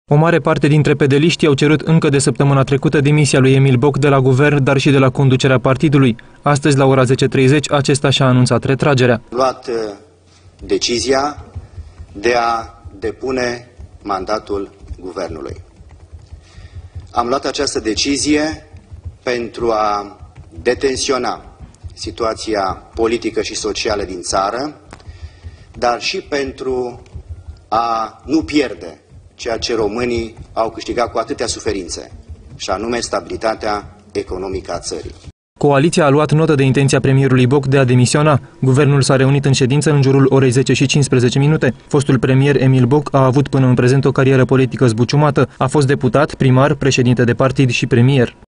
O mare parte dintre pedeliștii au cerut încă de săptămâna trecută demisia lui Emil Boc de la guvern, dar și de la conducerea partidului. Astăzi, la ora 10:30, acesta și-a anunțat retragerea. Am luat decizia de a depune mandatul guvernului. Am luat această decizie pentru a detensiona situația politică și socială din țară, dar și pentru a nu pierde ceea ce românii au câștigat cu atâtea suferințe, și anume stabilitatea economică a țării. Coaliția a luat notă de intenția premierului Boc de a demisiona. Guvernul s-a reunit în ședință în jurul orei 10:15. Fostul premier Emil Boc a avut până în prezent o carieră politică zbuciumată. A fost deputat, primar, președinte de partid și premier.